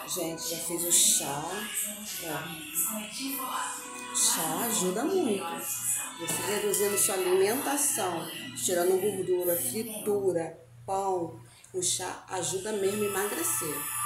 Gente, já fiz o chá. Ó. Chá ajuda muito. Você reduzindo sua alimentação, tirando gordura, fritura, pão. O chá ajuda mesmo a emagrecer.